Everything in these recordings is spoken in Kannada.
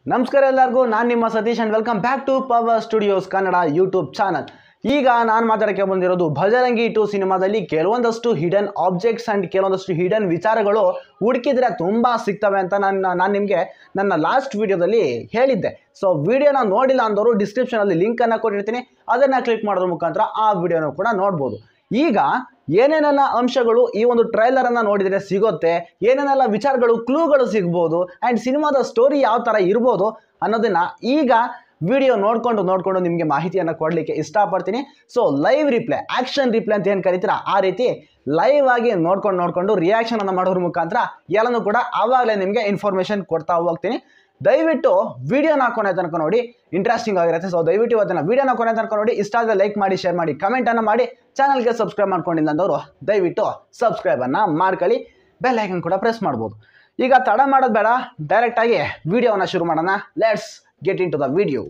ನಮಸ್ಕಾರ ಎಲ್ಲರಿಗೂ, ನಾನು ನಿಮ್ಮ Satish and welcome back to power studios Kannada YouTube channel. ಈಗ ನಾನು ಮಾತಾಡೋಕ್ಕೆ ಬಂದಿರೋದು ಭಜರಂಗಿ 2 ಸಿನಿಮಾದಲ್ಲಿ ಕೆಲವೊಂದಷ್ಟು ಹಿಡನ್ ಆಬ್ಜೆಕ್ಟ್ಸ್ ಆ್ಯಂಡ್ ಕೆಲವೊಂದಷ್ಟು ಹಿಡನ್ ವಿಚಾರಗಳು ಹುಡುಕಿದ್ರೆ ತುಂಬ ಸಿಗ್ತವೆ ಅಂತ ನಾನು ನಿಮಗೆ ನನ್ನ ಲಾಸ್ಟ್ ವಿಡಿಯೋದಲ್ಲಿ ಹೇಳಿದ್ದೆ. ಸೊ ವಿಡಿಯೋನ ನೋಡಿಲ್ಲ ಅಂದವರು ಡಿಸ್ಕ್ರಿಪ್ಷನಲ್ಲಿ ಲಿಂಕನ್ನು ಕೊಟ್ಟಿರ್ತೀನಿ, ಅದನ್ನು ಕ್ಲಿಕ್ ಮಾಡೋದ್ರ ಮುಖಾಂತರ ಆ ವಿಡಿಯೋನ ಕೂಡ ನೋಡ್ಬೋದು. ಈಗ ಏನೇನೆಲ್ಲ ಅಂಶಗಳು ಈ ಒಂದು ಟ್ರೈಲರನ್ನು ನೋಡಿದರೆ ಸಿಗುತ್ತೆ, ಏನೇನೆಲ್ಲ ವಿಚಾರಗಳು ಕ್ಲೂಗಳು ಸಿಗ್ಬೋದು ಆ್ಯಂಡ್ ಸಿನಿಮಾದ ಸ್ಟೋರಿ ಯಾವ ಥರ ಇರ್ಬೋದು ಅನ್ನೋದನ್ನು ಈಗ ವಿಡಿಯೋ ನೋಡಿಕೊಂಡು ನಿಮಗೆ ಮಾಹಿತಿಯನ್ನು ಕೊಡಲಿಕ್ಕೆ ಇಷ್ಟಪಡ್ತೀನಿ. So live reply, action reply ಅಂತ ಏನು ಕರಿತೀರ ಆ ರೀತಿ ಲೈವ್ ಆಗಿ ನೋಡ್ಕೊಂಡು ರಿಯಾಕ್ಷನನ್ನು ಮಾಡೋದ್ರ ಮುಖಾಂತರ ಎಲ್ಲನೂ ಕೂಡ ಆವಾಗಲೇ ನಿಮಗೆ ಇನ್ಫಾರ್ಮೇಷನ್ ಕೊಡ್ತಾ ಹೋಗ್ತೀನಿ. ದಯವಿಟ್ಟು ವಿಡಿಯೋನ ಕೊನೆ ತನಕ ನೋಡಿ, ಇಂಟ್ರೆಸ್ಟಿಂಗ್ ಆಗಿರುತ್ತೆ. ಸೊ ದಯವಿಟ್ಟು ಇವತ್ತಿನ ವಿಡಿಯೋನ ಕೊನೆ ತನಕ ನೋಡಿ, ಇಷ್ಟ ಆದರೆ ಲೈಕ್ ಮಾಡಿ, ಶೇರ್ ಮಾಡಿ, ಕಮೆಂಟನ್ನು ಮಾಡಿ, ಚಾನಲ್ಗೆ ಸಬ್ಸ್ಕ್ರೈಬ್ ಮಾಡ್ಕೊಂಡಿಲ್ಲ ಅಂದವರು ದಯವಿಟ್ಟು ಸಬ್ಸ್ಕ್ರೈಬನ್ನು ಮಾಡ್ಕೊಳ್ಳಿ, ಬೆಲ್ ಐಕನ್ ಕೂಡ ಪ್ರೆಸ್ ಮಾಡ್ಬೋದು. ಈಗ ತಡ ಮಾಡೋದು ಬೇಡ, ಡೈರೆಕ್ಟಾಗಿ ವಿಡಿಯೋನ ಶುರು ಮಾಡೋಣ. Let's get into the video.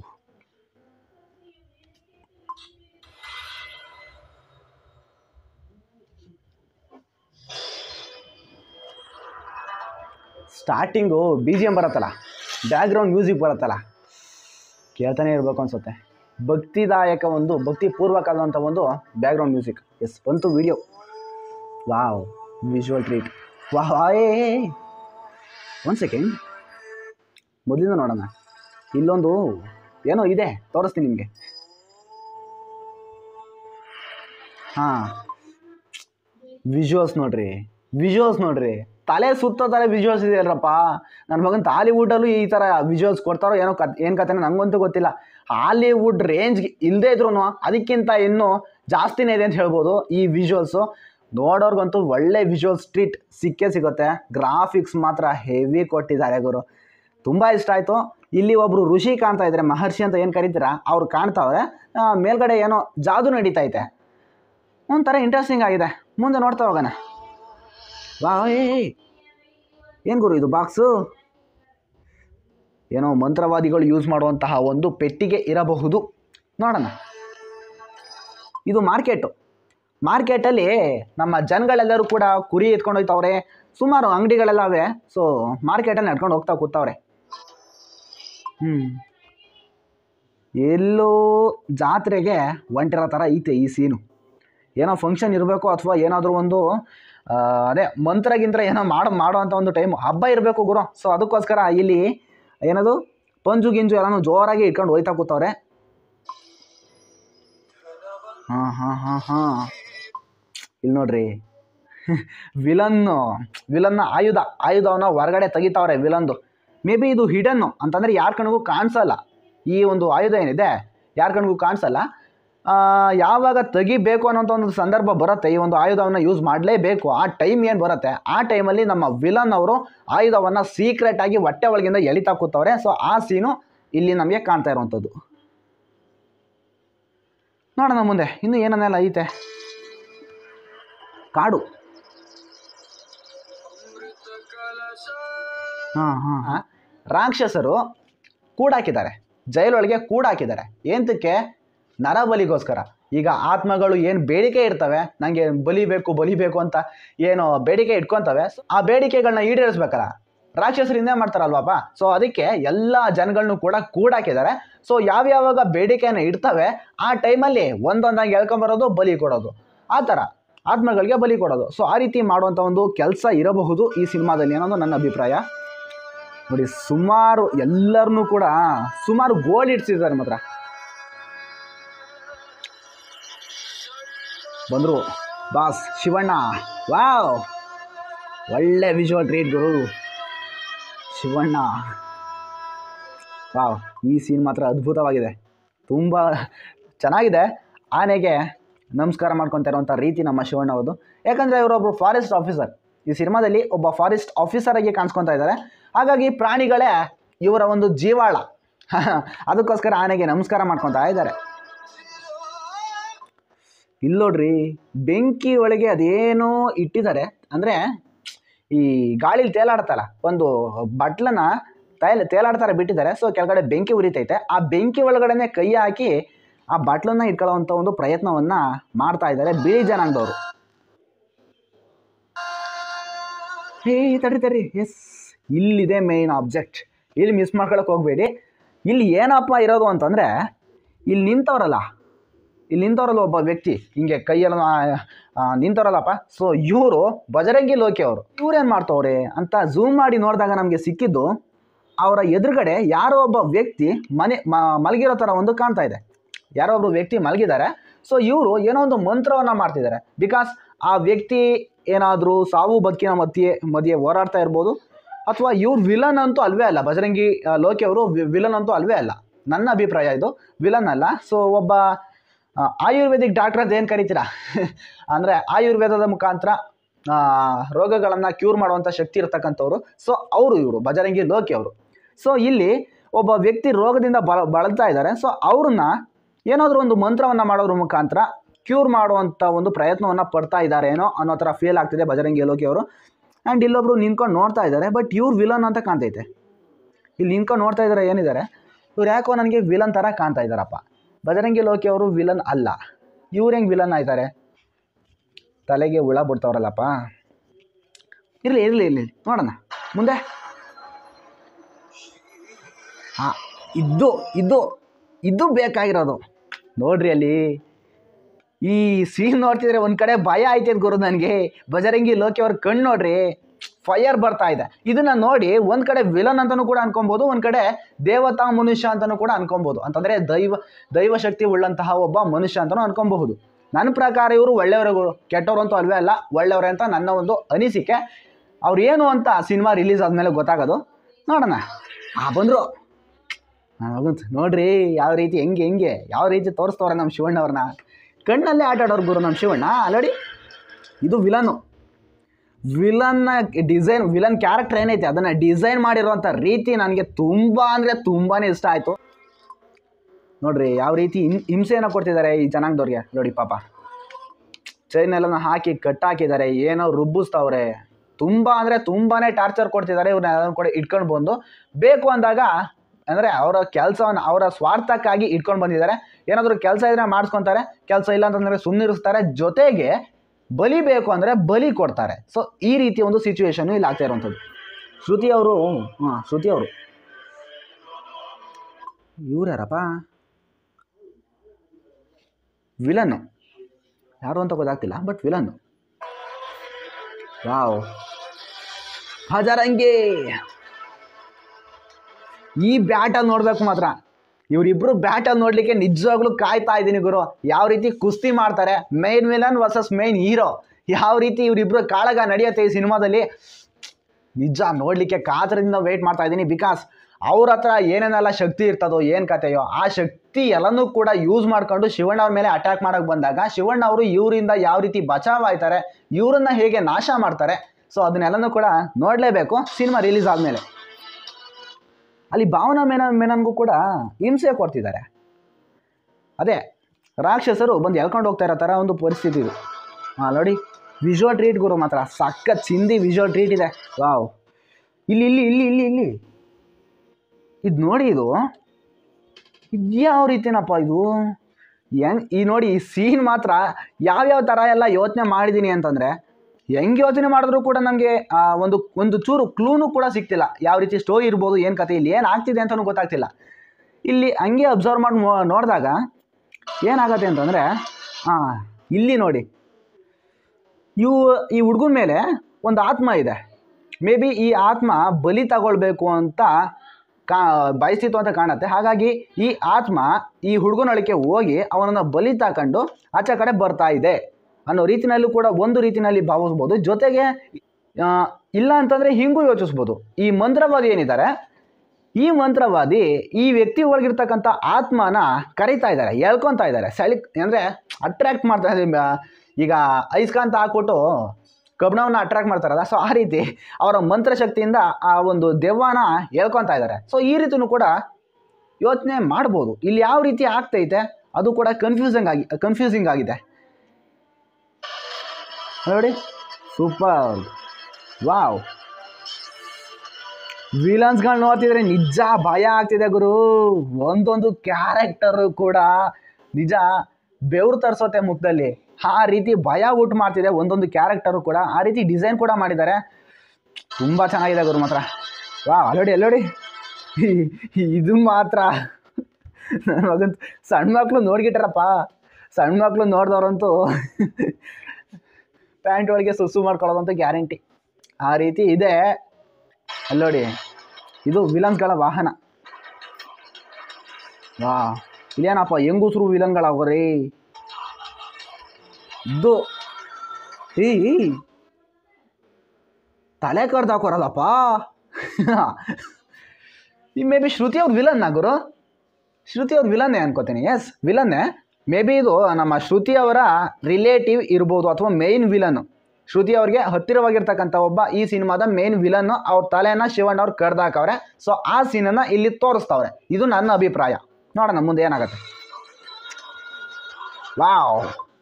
Starting BGM ಬರುತ್ತಲ್ಲ, ಬ್ಯಾಕ್ಗ್ರೌಂಡ್ ಮ್ಯೂಸಿಕ್ ಬರುತ್ತಲ್ಲ, ಕೇಳ್ತಾನೆ ಇರಬೇಕು ಅನ್ಸುತ್ತೆ. ಭಕ್ತಿದಾಯಕ ಒಂದು ಭಕ್ತಿಪೂರ್ವಕವಾದಂಥ ಒಂದು ಬ್ಯಾಕ್ಗ್ರೌಂಡ್ ಮ್ಯೂಸಿಕ್. ಎಸ್, ಬಂತು ವಿಡಿಯೋ. Wow, visual treat. ವಾವ್, ಒಂದು ಸೆಕೆಂಡ್, ಮೊದಲಿಂದ ನೋಡೋಣ. ಇಲ್ಲೊಂದು ಏನೋ ಇದೆ, ತೋರಿಸ್ತೀನಿ ನಿಮಗೆ. ಹಾಂ, ವಿಜುವಲ್ಸ್ ನೋಡ್ರಿ, ತಲೆ ಸುತ್ತೋ ಥರ ವಿಜುವಲ್ಸ್ ಇದೆ ಅಲ್ರಪ್ಪ. ನನ್ನ ಮಗನ ಹಾಲಿವುಡಲ್ಲೂ ಈ ಥರ ವಿಜುವಲ್ಸ್ ಕೊಡ್ತಾರೋ ಏನೋ ಏನು ಕಥೆನೋ ನನಗಂತೂ ಗೊತ್ತಿಲ್ಲ. ಹಾಲಿವುಡ್ ರೇಂಜ್ ಇಲ್ಲದೇ ಇದ್ರೂ ಅದಕ್ಕಿಂತ ಇನ್ನೂ ಜಾಸ್ತಿನೇ ಇದೆ ಅಂತ ಹೇಳ್ಬೋದು ಈ ವಿಜುವಲ್ಸು. ನೋಡೋರ್ಗಂತೂ ಒಳ್ಳೆ ವಿಜುವಲ್ಸ್ ಟ್ರೀಟ್ ಸಿಗುತ್ತೆ. ಗ್ರಾಫಿಕ್ಸ್ ಮಾತ್ರ ಹೆವಿ ಕೊಟ್ಟಿದ್ದಾರೆ ಗುರು, ತುಂಬ ಇಷ್ಟ ಆಯಿತು. ಇಲ್ಲಿ ಒಬ್ಬರು ಋಷಿ ಕಾಣ್ತಾ ಇದ್ದಾರೆ, ಮಹರ್ಷಿ ಅಂತ ಏನು ಕರಿತೀರಾ ಅವ್ರು ಕಾಣ್ತಾವ್ರೆ. ಮೇಲ್ಗಡೆ ಏನೋ ಜಾದು ನಡೀತೈತೆ, ಒಂಥರ ಇಂಟ್ರೆಸ್ಟಿಂಗ್ ಆಗಿದೆ. ಮುಂದೆ ನೋಡ್ತಾ ಹೋಗೋಣ. ವಾ, ಏನು ಗುರು ಇದು ಬಾಕ್ಸು? ಏನೋ ಮಂತ್ರವಾದಿಗಳು ಯೂಸ್ ಮಾಡುವಂತಹ ಒಂದು ಪೆಟ್ಟಿಗೆ ಇರಬಹುದು, ನೋಡೋಣ. ಇದು ಮಾರ್ಕೆಟಲ್ಲಿ ನಮ್ಮ ಜನಗಳೆಲ್ಲರೂ ಕೂಡ ಕುರಿ ಎತ್ಕೊಂಡು ಹೋಗ್ತಾವ್ರೆ. ಸುಮಾರು ಅಂಗಡಿಗಳೆಲ್ಲ ಅವೆ. ಸೊ ಮಾರ್ಕೆಟಲ್ಲಿ ನಡ್ಕೊಂಡು ಹೋಗ್ತಾ ಕೂತವ್ರೆ. ಎಲ್ಲೋ ಜಾತ್ರೆಗೆ ಹೊಂಟಿರೋ ಥರ ಐತೆ ಈ ಸೀನು. ಏನೋ ಫಂಕ್ಷನ್ ಇರಬೇಕು ಅಥವಾ ಏನಾದರೂ ಒಂದು ಅದೇ ಮಂತ್ರಗಿಂತ ಏನೋ ಮಾಡೋ ಅಂಥ ಒಂದು ಟೈಮು, ಹಬ್ಬ ಇರಬೇಕು ಗುರು. ಸೊ ಅದಕ್ಕೋಸ್ಕರ ಇಲ್ಲಿ ಏನದು ಪಂಜು ಗಿಂಜು ಎಲ್ಲನೂ ಜೋರಾಗಿ ಇಟ್ಕೊಂಡು ಹೋಯ್ತಾ ಕೂತವ್ರೆ. ಹಾಂ, ಇಲ್ಲಿ ನೋಡ್ರಿ, ವಿಲನ್ನ ಆಯುಧವನ್ನ ಹೊರಗಡೆ ತೆಗಿತಾವ್ರೆ ವಿಲನ್ದು. ಮೇ ಬಿ ಇದು ಹಿಡನ್ನು ಅಂತಂದರೆ ಯಾರ ಕಣ್ಗೂ ಕಾಣಿಸಲ್ಲ. ಈ ಒಂದು ಆಯುಧ ಏನಿದೆ ಯಾರ ಕಣ್ಗೂ ಕಾಣಿಸಲ್ಲ. ಯಾವಾಗ ತೆಗಿಬೇಕು ಅನ್ನೋಂಥ ಒಂದು ಸಂದರ್ಭ ಬರುತ್ತೆ, ಈ ಒಂದು ಆಯುಧವನ್ನು ಯೂಸ್ ಮಾಡಲೇಬೇಕು, ಆ ಟೈಮ್ ಏನು ಬರುತ್ತೆ ಆ ಟೈಮಲ್ಲಿ ನಮ್ಮ ವಿಲನ್ ಅವರು ಆಯುಧವನ್ನು ಸೀಕ್ರೆಟಾಗಿ ಹೊಟ್ಟೆ ಒಳಗಿಂದ ಎಳಿತಾ ಕೂತವ್ರೆ. ಸೊ ಆ ಸೀನು ಇಲ್ಲಿ ನಮಗೆ ಕಾಣ್ತಾ ಇರುವಂಥದ್ದು. ನೋಡೋಣ ಮುಂದೆ ಇನ್ನು ಏನನ್ನೆಲ್ಲ ಐತೆ. ಕಾಡು, ರಾಕ್ಷಸರು ಕೂಡಾಕಿದ್ದಾರೆ, ಜೈಲೊಳಗೆ ಕೂಡಾಕಿದ್ದಾರೆ. ಏನಕ್ಕೆ? ನರಬಲಿಗೋಸ್ಕರ. ಈಗ ಆತ್ಮಗಳು ಏನು ಬೇಡಿಕೆ ಇರ್ತವೆ, ನನಗೆ ಬಲಿಬೇಕು ಅಂತ ಏನು ಬೇಡಿಕೆ ಇಟ್ಕೊತವೆ, ಆ ಬೇಡಿಕೆಗಳನ್ನ ಈಡೇರಿಸ್ಬೇಕಲ್ಲ ರಾಕ್ಷಸರಿಂದ ಮಾಡ್ತಾರಲ್ವಾಪ. ಸೊ ಅದಕ್ಕೆ ಎಲ್ಲ ಜನಗಳನ್ನೂ ಕೂಡ ಕೂಡಾಕಿದ್ದಾರೆ. ಸೊ ಯಾವ್ಯಾವಾಗ ಬೇಡಿಕೆಯನ್ನು ಇಡ್ತವೆ ಆ ಟೈಮಲ್ಲಿ ಒಂದೊಂದಾಗಿ ಎಳ್ಕೊಂಬರೋದು, ಬಲಿ ಕೊಡೋದು, ಆ ಥರ ಆತ್ಮಗಳಿಗೆ ಬಲಿ ಕೊಡೋದು. ಸೊ ಆ ರೀತಿ ಮಾಡುವಂಥ ಒಂದು ಕೆಲಸ ಇರಬಹುದು ಈ ಸಿನಿಮಾದಲ್ಲಿ ಅನ್ನೋದು ನನ್ನ ಅಭಿಪ್ರಾಯ. ನೋಡಿ, ಸುಮಾರು ಎಲ್ಲರನ್ನೂ ಕೂಡ ಸುಮಾರು ಗೋಲ್ಡ್ ಇಡ್ಸಿದ್ದಾರೆ. ಮಾತ್ರ ಬಂದರು ಬಾಸ್ ಶಿವಣ್ಣ. ವಾವ್, ಒಳ್ಳೆ ವಿಜುವಲ್ ಟ್ರೀಟ್ ಗುರು ಶಿವಣ್ಣ. ವಾವ್, ಈ ಸೀನ್ ಮಾತ್ರ ಅದ್ಭುತವಾಗಿದೆ, ತುಂಬ ಚೆನ್ನಾಗಿದೆ. ಆನೆಗೆ ನಮಸ್ಕಾರ ಮಾಡ್ಕೊತಾ ಇರೋವಂಥ ರೀತಿ ನಮ್ಮ ಶಿವಣ್ಣ ಅವ್ರದ್ದು. ಯಾಕಂದರೆ ಇವರೊಬ್ಬರು ಫಾರೆಸ್ಟ್ ಆಫೀಸರ್, ಈ ಸಿನಿಮಾದಲ್ಲಿ ಒಬ್ಬ ಫಾರೆಸ್ಟ್ ಆಫೀಸರಾಗಿ ಕಾಣಿಸ್ಕೊತಾ ಇದ್ದಾರೆ. ಹಾಗಾಗಿ ಪ್ರಾಣಿಗಳೇ ಇವರ ಒಂದು ಜೀವಾಳ. ಅದಕ್ಕೋಸ್ಕರ ಆನೆಗೆ ನಮಸ್ಕಾರ ಮಾಡ್ಕೊತಾ ಇದ್ದಾರೆ. ಇಲ್ಲಿ ನೋಡ್ರಿ, ಬೆಂಕಿ ಒಳಗೆ ಅದೇನೋ ಇಟ್ಟಿದ್ದಾರೆ. ಅಂದರೆ ಈ ಗಾಳಿಲಿ ತೇಲಾಡ್ತಲ್ಲ, ಒಂದು ಬಟ್ಲನ್ನ ತೇಲಾಡ್ತಾರೆ ಬಿಟ್ಟಿದ್ದಾರೆ. ಸೊ ಕೆಳಗಡೆ ಬೆಂಕಿ ಉರಿತೈತೆ. ಆ ಬೆಂಕಿ ಒಳಗಡೆ ಕೈ ಹಾಕಿ ಆ ಬಾಟ್ಲನ್ನ ಇಟ್ಕೊಳ್ಳೋವಂಥ ಒಂದು ಪ್ರಯತ್ನವನ್ನು ಮಾಡ್ತಾ ಇದ್ದಾರೆ ಬಿಳಿ ಜನಾಂಗದವರು. ತಡ್ರಿ. ಎಸ್, ಇಲ್ಲಿದೆ ಮೇನ್ ಆಬ್ಜೆಕ್ಟ್. ಇಲ್ಲಿ ಮಿಸ್ ಮಾಡ್ಕೊಳಕ್ಕೆ ಹೋಗಬೇಡಿ. ಇಲ್ಲಿ ಏನಪ್ಪ ಇರೋದು ಅಂತಂದರೆ, ಇಲ್ಲಿ ನಿಂತವರಲ್ಲ ಒಬ್ಬ ವ್ಯಕ್ತಿ ಹಿಂಗೆ ಕೈಯೆಲ್ಲ ನಿಂತವರಲ್ಲಪ್ಪ. ಸೊ ಇವರು ಬಜರಂಗಿ ಲೋಕಿ ಅವರು. ಇವ್ರೇನು ಮಾಡ್ತವ್ರೆ ಅಂತ ಝೂಮ್ ಮಾಡಿ ನೋಡಿದಾಗ ನಮಗೆ ಸಿಕ್ಕಿದ್ದು, ಅವರ ಎದುರುಗಡೆ ಯಾರೋ ಒಬ್ಬ ವ್ಯಕ್ತಿ ಮಲಗಿರೋ ಥರ ಒಂದು ಕಾಣ್ತಾ ಇದೆ. ಯಾರೋ ಒಬ್ಬರು ವ್ಯಕ್ತಿ ಮಲಗಿದ್ದಾರೆ. ಸೊ ಇವರು ಏನೋ ಒಂದು ಮಂತ್ರವನ್ನು ಮಾಡ್ತಿದ್ದಾರೆ. ಬಿಕಾಸ್ ಆ ವ್ಯಕ್ತಿ ಏನಾದರೂ ಸಾವು ಬದುಕಿನ ಮಧ್ಯೆ ಹೋರಾಡ್ತಾ ಇರ್ಬೋದು, ಅಥವಾ ಇವ್ರು ವಿಲನ್ ಅಂತೂ ಅಲ್ವೇ ಅಲ್ಲ. ಬಜರಂಗಿ ಲೋಕಿ ಅವರು ವಿಲನ್ ಅಂತೂ ಅಲ್ವೇ ಅಲ್ಲ, ನನ್ನ ಅಭಿಪ್ರಾಯ ಇದು. ವಿಲನ್ ಅಲ್ಲ. ಸೊ ಒಬ್ಬ ಆಯುರ್ವೇದಿಕ್ ಡಾಕ್ಟರ್ ಅಂತ ಏನು ಕರಿತೀರಾ ಅಂದರೆ ಆಯುರ್ವೇದದ ಮುಖಾಂತರ ರೋಗಗಳನ್ನು ಕ್ಯೂರ್ ಮಾಡುವಂಥ ಶಕ್ತಿ ಇರತಕ್ಕಂಥವ್ರು. ಸೊ ಇವರು ಬಜರಂಗಿ ಲೋಕಿ ಅವರು. ಸೊ ಇಲ್ಲಿ ಒಬ್ಬ ವ್ಯಕ್ತಿ ರೋಗದಿಂದ ಬಳಲ್ತಾ ಇದ್ದಾರೆ. ಸೊ ಅವ್ರನ್ನ ಏನಾದರೂ ಒಂದು ಮಂತ್ರವನ್ನು ಮಾಡೋದ್ರ ಮುಖಾಂತರ ಕ್ಯೂರ್ ಮಾಡುವಂಥ ಒಂದು ಪ್ರಯತ್ನವನ್ನು ಪಡ್ತಾ ಇದ್ದಾರೇನೋ ಅನ್ನೋ ಥರ ಫೀಲ್ ಆಗ್ತಿದೆ ಬಜರಂಗಿ ಲೋಕಿ ಅವರು. ಆ್ಯಂಡ್ ಇಲ್ಲೊಬ್ರು ನಿಂತ್ಕೊಂಡು ನೋಡ್ತಾ ಇದ್ದಾರೆ. ಬಟ್ ಇವ್ರು ವಿಲನ್ ಅಂತ ಕಾಣ್ತೈತೆ. ಇಲ್ಲಿ ನಿಂತ್ಕೊಂಡು ನೋಡ್ತಾ ಇದ್ದಾರೆ ಏನಿದ್ದಾರೆ, ಇವ್ರು ಯಾಕೋ ನನಗೆ ವಿಲನ್ ಥರ ಕಾಣ್ತಾ ಇದ್ದಾರಪ್ಪ. ಬಜರಂಗಿ ಲೋಕಿ ಅವರು ವಿಲನ್ ಅಲ್ಲ. ಇವ್ರು ಹೆಂಗೆ ವಿಲನ್ ಆಯ್ತಾರೆ? ತಲೆಗೆ ಹುಳ ಬಿಡ್ತಾವ್ರಲ್ಲಪ್ಪ. ಇರಲಿ ನೋಡೋಣ ಮುಂದೆ. ಹಾಂ, ಇದು ಬೇಕಾಗಿರೋದು ನೋಡ್ರಿ. ಅಲ್ಲಿ ಈ ಸೀನ್ ನೋಡ್ತಿದ್ರೆ ಒಂದು ಕಡೆ ಭಯ ಆಯ್ತೈತೆ ಗುರು ನನಗೆ. ಬಜರಂಗಿ ಲೋಕಿ ಅವ್ರ ಕಣ್ಣು ನೋಡ್ರಿ, ಫೈರ್ ಬರ್ತಾ ಇದೆ. ಇದನ್ನು ನೋಡಿ ಒಂದು ಕಡೆ ವಿಲನ್ ಅಂತಲೂ ಕೂಡ ಅನ್ಕೊಬೋದು, ಒಂದು ಕಡೆ ದೇವತಾ ಮನುಷ್ಯ ಅಂತಲೂ ಕೂಡ ಅನ್ಕೊಬೋದು. ಅಂತಂದರೆ ದೈವ ಶಕ್ತಿ ಉಳ್ಳಂತಹ ಒಬ್ಬ ಮನುಷ್ಯ ಅಂತಲೂ ಅನ್ಕೊಬಹುದು. ನನ್ನ ಪ್ರಕಾರ ಇವರು ಒಳ್ಳೆಯವರು, ಕೆಟ್ಟವರು ಅಂತೂ ಅಲ್ವೇ ಅಲ್ಲ, ಒಳ್ಳೆಯವರೇ ಅಂತ ನನ್ನ ಒಂದು ಅನಿಸಿಕೆ. ಅವ್ರು ಏನು ಅಂತ ಸಿನಿಮಾ ರಿಲೀಸ್ ಆದಮೇಲೆ ಗೊತ್ತಾಗೋದು. ನೋಡೋಣ. ಬಂದರು ನೋಡ್ರಿ ಯಾವ ರೀತಿ ಹೆಂಗೆ ಯಾವ ರೀತಿ ತೋರಿಸ್ತವ್ರೆ ನಮ್ಮ ಶಿವಣ್ಣವ್ರನ್ನ. ಕಣ್ಣಲ್ಲೇ ಆಟಾಡೋರು ಗುರು ನಮ್ಮ ಶಿವಣ್ಣ. ಆಲ್ರೆಡಿ ಇದು ವಿಲನ್ನ ಡಿಸೈನ್, ವಿಲನ್ ಕ್ಯಾರೆಕ್ಟರ್ ಏನೈತೆ ಅದನ್ನು ಡಿಸೈನ್ ಮಾಡಿರುವಂಥ ರೀತಿ ನನಗೆ ತುಂಬ ಅಂದರೆ ತುಂಬಾ ಇಷ್ಟ ಆಯಿತು. ನೋಡ್ರಿ ಯಾವ ರೀತಿ ಹಿಂಸೆಯನ್ನು ಕೊಡ್ತಿದ್ದಾರೆ ಈ ಜನಾಂಗದವ್ರಿಗೆ. ನೋಡಿ ಪಾಪ ಚೈನೆಲ್ಲ ಹಾಕಿ ಕಟ್ಟಾಕಿದ್ದಾರೆ, ಏನೋ ರುಬ್ಬಿಸ್ತಾವ್ರೆ. ತುಂಬ ಅಂದರೆ ತುಂಬಾ ಟಾರ್ಚರ್ ಕೊಡ್ತಿದ್ದಾರೆ. ಇವ್ರನ್ನ ಕೂಡ ಇಟ್ಕೊಂಡು ಬಂದು ಬೇಕು ಅಂದಾಗ ಅಂದರೆ ಅವರ ಕೆಲಸವನ್ನು ಅವರ ಸ್ವಾರ್ಥಕ್ಕಾಗಿ ಇಟ್ಕೊಂಡು ಬಂದಿದ್ದಾರೆ. ಏನಾದರೂ ಕೆಲಸ ಇದ್ದರೆ ಮಾಡಿಸ್ಕೊತಾರೆ, ಕೆಲಸ ಇಲ್ಲ ಅಂತಂದರೆ ಸುಮ್ಮನಿರಿಸ್ತಾರೆ, ಜೊತೆಗೆ ಬಲಿ ಬೇಕು ಅಂದರೆ ಬಲಿ ಕೊಡ್ತಾರೆ. ಸೊ ಈ ರೀತಿಯ ಒಂದು ಸಿಚುವೇಶನ್ನು ಇಲ್ಲಿ ಆಗ್ತಾ ಇರುವಂಥದ್ದು. ಶ್ರುತಿ ಅವರು ಇವ್ರು ಯಾರಪ್ಪ? ವಿಲನ್ನು ಯಾರು ಅಂತ ಗೊತ್ತಾಗ್ತಿಲ್ಲ, ಬಟ್ ವಿಲನ್ನು. ವಾವ್, ಬಜರಂಗಿ. ಈ ಬ್ಯಾಟಲ್ಲಿ ನೋಡಬೇಕು ಮಾತ್ರ. ಇವರಿಬ್ಬರು ಬ್ಯಾಟಲ್ಲಿ ನೋಡಲಿಕ್ಕೆ ನಿಜವಾಗ್ಲೂ ಕಾಯ್ತಾ ಇದ್ದೀನಿ ಗುರು. ಯಾವ ರೀತಿ ಕುಸ್ತಿ ಮಾಡ್ತಾರೆ, main villain versus main hero, ಯಾವ ರೀತಿ ಇವರಿಬ್ಬರು ಕಾಳಗ ನಡೆಯುತ್ತೆ ಈ ಸಿನಿಮಾದಲ್ಲಿ. ನಿಜ ನೋಡಲಿಕ್ಕೆ ಕಾತರದಿಂದ ವೆಯ್ಟ್ ಮಾಡ್ತಾ ಇದ್ದೀನಿ. ಬಿಕಾಸ್ ಅವ್ರ ಹತ್ರ ಏನೇನೆಲ್ಲ ಶಕ್ತಿ ಇರ್ತದೋ, ಏನು ಕತೆಯೋ, ಆ ಶಕ್ತಿ ಎಲ್ಲನೂ ಕೂಡ ಯೂಸ್ ಮಾಡ್ಕೊಂಡು ಶಿವಣ್ಣ ಅವ್ರ ಮೇಲೆ ಅಟ್ಯಾಕ್ ಮಾಡೋಕ್ಕೆ ಬಂದಾಗ ಇವರಿಂದ ಯಾವ ರೀತಿ ಬಚಾವ್ ಆಯ್ತಾರೆ, ಇವರನ್ನ ಹೇಗೆ ನಾಶ ಮಾಡ್ತಾರೆ. ಸೊ ಅದನ್ನೆಲ್ಲನೂ ಕೂಡ ನೋಡಲೇಬೇಕು ಸಿನಿಮಾ ರಿಲೀಸ್ ಆದಮೇಲೆ. ಅಲ್ಲಿ ಭಾವನಾ ಮೆನನ್ಗೂ ಕೂಡ ಹಿಂಸೆ ಕೊಡ್ತಿದ್ದಾರೆ. ಅದೇ ರಾಕ್ಷಸರು ಬಂದು ಎಳ್ಕೊಂಡು ಹೋಗ್ತಾ ಇರೋ ಥರ ಒಂದು ಪರಿಸ್ಥಿತಿ ಇದು. ನೋಡಿ ವಿಜುವಲ್ ಟ್ರೀಟ್ ಗುರು ಮಾತ್ರ ಸಖತ್ ಚಿಂದಿ ವಿಜುವಲ್ ಟ್ರೀಟ್ ಇದೆ. ವಾವ್, ಇಲ್ಲಿ ಇದು ನೋಡಿ, ಇದು ಯಾವ ರೀತಿನಪ್ಪ ಇದು. ಈ ನೋಡಿ ಈ ಸೀನ್ ಮಾತ್ರ ಯಾವ್ಯಾವ ಥರ ಎಲ್ಲ ಯೋಚನೆ ಮಾಡಿದ್ದೀನಿ ಅಂತಂದರೆ, ಹೆಂಗೆ ಯೋಚನೆ ಮಾಡಿದ್ರೂ ಕೂಡ ನಮಗೆ ಒಂದು ಚೂರು ಕ್ಲೂನು ಕೂಡ ಸಿಗ್ತಿಲ್ಲ. ಯಾವ ರೀತಿ ಸ್ಟೋರಿ ಇರ್ಬೋದು, ಏನು ಕತೆ, ಇಲ್ಲಿ ಏನು ಆಗ್ತಿದೆ ಅಂತಲೂ ಗೊತ್ತಾಗ್ತಿಲ್ಲ. ಇಲ್ಲಿ ಹಂಗೆ ಅಬ್ಸರ್ವ್ ಮಾಡಿ ನೋಡಿದಾಗ ಏನಾಗತ್ತೆ ಅಂತಂದರೆ, ಇಲ್ಲಿ ನೋಡಿ ಈ ಹುಡುಗನ ಮೇಲೆ ಒಂದು ಆತ್ಮ ಇದೆ. ಮೇ ಬಿ ಈ ಆತ್ಮ ಬಲಿ ತಗೊಳ್ಬೇಕು ಅಂತ ಬಯಸ್ತಿತ್ತು ಅಂತ ಕಾಣುತ್ತೆ. ಹಾಗಾಗಿ ಈ ಆತ್ಮ ಈ ಹುಡುಗನೊಳಕ್ಕೆ ಹೋಗಿ ಅವನನ್ನು ಬಲಿ ತಗೊಂಡು ಆಚೆ ಕಡೆ ಬರ್ತಾ ಇದೆ ಅನ್ನೋ ರೀತಿಯಲ್ಲೂ ಕೂಡ ಒಂದು ರೀತಿಯಲ್ಲಿ ಭಾವಿಸ್ಬೋದು. ಜೊತೆಗೆ ಇಲ್ಲ ಅಂತಂದರೆ ಹಿಂಗೂ ಯೋಚಿಸ್ಬೋದು. ಈ ಮಂತ್ರವಾದಿ ಏನಿದ್ದಾರೆ, ಈ ಮಂತ್ರವಾದಿ ಈ ವ್ಯಕ್ತಿ ಒಳಗಿರ್ತಕ್ಕಂಥ ಆತ್ಮನ ಕರೀತಾ ಇದ್ದಾರೆ, ಎಳ್ಕೊತಾ ಇದ್ದಾರೆ, ಅಂದರೆ ಅಟ್ರ್ಯಾಕ್ಟ್ ಮಾಡ್ತಾ ಇದ್ದಾರೆ. ಈಗ ಅಯಸ್ಕಾಂತ ಹಾಕ್ಬಿಟ್ಟು ಕಬ್ಣವನ್ನು ಅಟ್ರ್ಯಾಕ್ಟ್ ಮಾಡ್ತಾರಲ್ಲ, ಸೊ ಆ ರೀತಿ ಅವರ ಮಂತ್ರಶಕ್ತಿಯಿಂದ ಆ ಒಂದು ದೆವ್ವನ ಹೇಳ್ಕೊತಾ ಇದ್ದಾರೆ. ಸೊ ಈ ರೀತಿಯೂ ಕೂಡ ಯೋಚನೆ ಮಾಡ್ಬೋದು. ಇಲ್ಲಿ ಯಾವ ರೀತಿ ಆಗ್ತೈತೆ ಅದು ಕೂಡ ಕನ್ಫ್ಯೂಸಿಂಗ್ ಆಗಿದೆ ನೋಡಿ. Super, wow. ವಿಲನ್ಸ್ಗಳು ನೋಡ್ತಿದ್ರೆ ನಿಜ ಭಯ ಆಗ್ತಿದೆ ಗುರು. ಒಂದೊಂದು ಕ್ಯಾರೆಕ್ಟರು ಕೂಡ ನಿಜ ಬೆವರು ತರಿಸೋತೆ ಮುಖದಲ್ಲಿ. ಆ ರೀತಿ ಭಯ ಉಂಟು ಮಾಡ್ತಿದೆ ಒಂದೊಂದು ಕ್ಯಾರೆಕ್ಟರು ಕೂಡ. ಆ ರೀತಿ ಡಿಸೈನ್ ಕೂಡ ಮಾಡಿದ್ದಾರೆ. ತುಂಬ ಚೆನ್ನಾಗಿದೆ ಗುರು ಮಾತ್ರ. ವಾ, ಅಲ್ಲೋಡಿ ಇದು ಮಾತ್ರ ನನಗಂತೂ ಸಣ್ಣ ಮಕ್ಕಳು ನೋಡ್ಗಿಟ್ಟಾರಪ್ಪ. ಸಣ್ಣ ಮಕ್ಕಳು ನೋಡಿದವ್ರಂತೂ ಪ್ಯಾಂಟ್ ಒಳಗೆ ಸುಸು ಮಾಡ್ಕೊಳ್ಳೋದಂತೂ ಗ್ಯಾರಂಟಿ. ಆ ರೀತಿ ಇದೆ. ಅಲ್ಲೋಡಿ, ಇದು ವಿಲನ್ಸ್ಗಳ ವಾಹನ. ವಾ, ಇಲ್ಲೇನಪ್ಪ ಹೆಂಗೂಸರು ವಿಲನ್ಗಳಾಗೋರಿ. ಇದು ಈ ತಲೆ ಕಡ್ದು ಹಾಕೋರಲ್ಲಪ್ಪ. ಈ ಮೇ ಬಿ ಶ್ರುತಿ ಅವ್ರ ವಿಲನ್ ಗುರು. ಶ್ರುತಿ ಅವ್ರ ವಿಲನ್ನೇ ಅನ್ಕೋತೀನಿ. ಎಸ್, ವಿಲನ್ನೇ. ಮೇ ಬಿ ಇದು ನಮ್ಮ ಶ್ರುತಿ ಅವರ ರಿಲೇಟಿವ್ ಇರ್ಬೋದು, ಅಥವಾ ಮೇಯ್ನ್ ವಿಲನ್ನು. ಶ್ರುತಿ ಅವ್ರಿಗೆ ಹತ್ತಿರವಾಗಿರ್ತಕ್ಕಂಥ ಒಬ್ಬ ಈ ಸಿನಿಮಾದ ಮೇನ್ ವಿಲನ್ನು. ಅವ್ರ ತಲೆನ ಶಿವಣ್ಣ ಅವ್ರು ಕಡ್ದಾಕವ್ರೆ. ಸೊ ಆ ಸೀನನ್ನು ಇಲ್ಲಿ ತೋರಿಸ್ತವ್ರೆ. ಇದು ನನ್ನ ಅಭಿಪ್ರಾಯ. ನೋಡೋಣ ಮುಂದೆ ಏನಾಗುತ್ತೆ. ವಾವ್,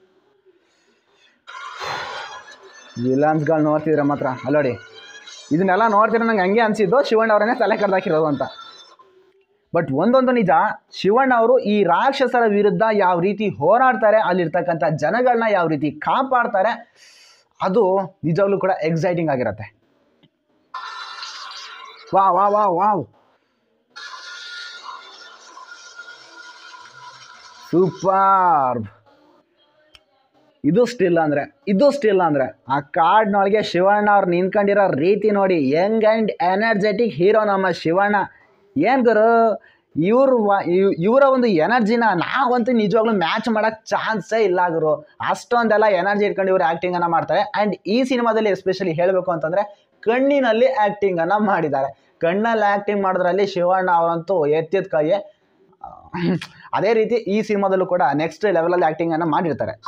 ವಿಲನ್ಸ್ಗಳು ನೋಡ್ತಿದ್ರೆ ಮಾತ್ರ ಅಲ್ಲೋಡಿ, ಇದನ್ನೆಲ್ಲ ನೋಡ್ತಿದ್ರೆ ನಂಗೆ ಹಂಗೆ ಅನಿಸಿದ್ದು ಶಿವಣ್ಣ ಅವರನ್ನೇ ತಲೆ ಕಡ್ದಾಕಿರೋದು ಅಂತ. ಬಟ್ ಒಂದೊಂದು ನಿಜ, ಶಿವಣ್ಣ ಅವರು ಈ ರಾಕ್ಷಸರ ವಿರುದ್ಧ ಯಾವ ರೀತಿ ಹೋರಾಡ್ತಾರೆ, ಅಲ್ಲಿರ್ತಕ್ಕಂಥ ಜನಗಳನ್ನ ಯಾವ ರೀತಿ ಕಾಪಾಡ್ತಾರೆ, ಅದು ನಿಜವಾಗ್ಲೂ ಕೂಡ ಎಕ್ಸೈಟಿಂಗ್ ಆಗಿರುತ್ತೆ. Wow wow wow wow, super. ಇದು ಸ್ಟಿಲ್ ಅಂದರೆ ಆ ಕಾರ್ಡ್ನೊಳಗೆ ಶಿವಣ್ಣ ಅವ್ರು ನಿಂತ್ಕೊಂಡಿರೋ ರೀತಿ ನೋಡಿ. ಯಂಗ್ ಆ್ಯಂಡ್ ಎನರ್ಜೆಟಿಕ್ ಹೀರೋ ನಮ್ಮ ಶಿವಣ್ಣ. ಏನು ಗುರು, ಇವರ ಒಂದು ಎನರ್ಜಿನ ನಾವಂತೂ ನಿಜವಾಗ್ಲೂ ಮ್ಯಾಚ್ ಮಾಡೋಕ್ಕೆ ಚಾನ್ಸೇ ಇಲ್ಲ ಗುರು. ಅಷ್ಟೊಂದೆಲ್ಲ ಎನರ್ಜಿ ಇಟ್ಕೊಂಡು ಇವರು ಆ್ಯಕ್ಟಿಂಗನ್ನು ಮಾಡ್ತಾರೆ. ಆ್ಯಂಡ್ ಈ ಸಿನಿಮಾದಲ್ಲಿ ಎಸ್ಪೆಷಲಿ ಹೇಳಬೇಕು ಅಂತಂದರೆ ಕಣ್ಣಿನಲ್ಲಿ ಆ್ಯಕ್ಟಿಂಗನ್ನು ಮಾಡಿದ್ದಾರೆ. ಕಣ್ಣಲ್ಲಿ ಆ್ಯಕ್ಟಿಂಗ್ ಮಾಡೋದ್ರಲ್ಲಿ ಶಿವಣ್ಣ ಅವರಂತೂ ಎತ್ತಿದ ಕೈಯೇ. ಅದೇ ರೀತಿ ಈ ಸಿನಿಮಾದಲ್ಲೂ ಕೂಡ ನೆಕ್ಸ್ಟ್ ಲೆವೆಲಲ್ಲಿ ಆ್ಯಕ್ಟಿಂಗನ್ನು ಮಾಡಿರ್ತಾರೆ.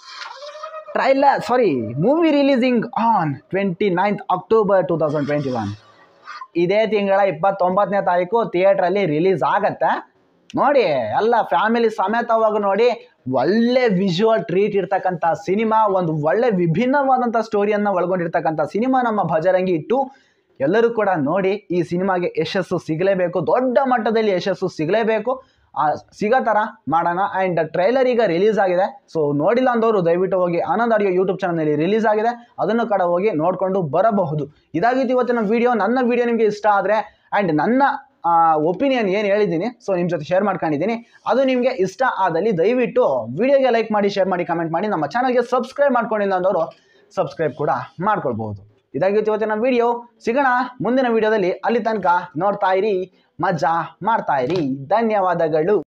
Movie releasing on 29th October 2021. ಇದೇ ತಿಂಗಳ 29ನೇ ತಾರೀಕು ಥಿಯೇಟ್ರಲ್ಲಿ ರಿಲೀಸ್ ಆಗತ್ತೆ. ನೋಡಿ, ಎಲ್ಲ ಫ್ಯಾಮಿಲಿ ಸಮೇತವಾಗಿ ನೋಡಿ. ಒಳ್ಳೆ ವಿಜುವಲ್ ಟ್ರೀಟ್ ಇರ್ತಕ್ಕಂಥ ಸಿನಿಮಾ, ಒಂದು ಒಳ್ಳೆ ವಿಭಿನ್ನವಾದಂಥ ಸ್ಟೋರಿಯನ್ನು ಒಳಗೊಂಡಿರ್ತಕ್ಕಂಥ ಸಿನಿಮಾ ನಮ್ಮ ಭಜರಂಗಿ 2. ಎಲ್ಲರೂ ಕೂಡ ನೋಡಿ, ಈ ಸಿನಿಮಾಗೆ ಯಶಸ್ಸು ಸಿಗಲೇಬೇಕು, ದೊಡ್ಡ ಮಟ್ಟದಲ್ಲಿ ಯಶಸ್ಸು ಸಿಗಲೇಬೇಕು. ಸಿಗೋ ಥರ ಮಾಡೋಣ. ಆ್ಯಂಡ್ ಟ್ರೈಲರ್ ಈಗ ರಿಲೀಸ್ ಆಗಿದೆ. ಸೊ ನೋಡಿಲ್ಲ ಅಂದವರು ದಯವಿಟ್ಟು ಹೋಗಿ ಆನಂದ್ ಆಡಿಯೋ ಯೂಟ್ಯೂಬ್ ಚಾನಲ್ನಲ್ಲಿ ರಿಲೀಸ್ ಆಗಿದೆ, ಅದನ್ನು ಕೂಡ ಹೋಗಿ ನೋಡಿಕೊಂಡು ಬರಬಹುದು. ಇದಾಗಿತ್ತು ಇವತ್ತಿನ ವಿಡಿಯೋ. ನನ್ನ ವಿಡಿಯೋ ನಿಮಗೆ ಇಷ್ಟ ಆದರೆ, ಆ್ಯಂಡ್ ನನ್ನ ಒಪಿನಿಯನ್ ಏನು ಹೇಳಿದ್ದೀನಿ, ಸೊ ನಿಮ್ಮ ಜೊತೆ ಶೇರ್ ಮಾಡ್ಕೊಂಡಿದ್ದೀನಿ. ಅದು ನಿಮಗೆ ಇಷ್ಟ ಆದಲ್ಲಿ ದಯವಿಟ್ಟು ವಿಡಿಯೋಗೆ ಲೈಕ್ ಮಾಡಿ, ಶೇರ್ ಮಾಡಿ, ಕಮೆಂಟ್ ಮಾಡಿ. ನಮ್ಮ ಚಾನಲ್ಗೆ ಸಬ್ಸ್ಕ್ರೈಬ್ ಮಾಡ್ಕೊಂಡಿಲ್ಲ ಅಂದವರು ಸಬ್ಸ್ಕ್ರೈಬ್ ಕೂಡ ಮಾಡ್ಕೊಳ್ಬಹುದು. ಇದಾಗಿತ್ತು ಇವತ್ತಿನ ವಿಡಿಯೋ. ಸಿಗೋಣ ಮುಂದಿನ ವಿಡಿಯೋದಲ್ಲಿ. ಅಲ್ಲಿ ತನಕ ನೋಡ್ತಾ ಇರಿ, ಮಜಾ ಮಾಡ್ತಾ ಇರಿ. ಧನ್ಯವಾದಗಳು.